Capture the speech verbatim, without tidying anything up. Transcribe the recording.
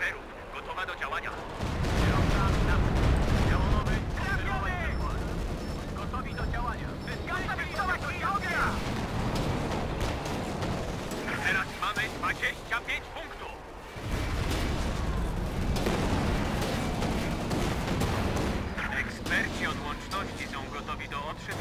bohaterów. Gotowa do działania. Kierowca naprzód. Działowy obserwować przykład. Gotowi do działania. Wyskakuj ognia! Teraz mamy dwadzieścia pięć punktów. Eksperci od łączności są gotowi do otrzymania.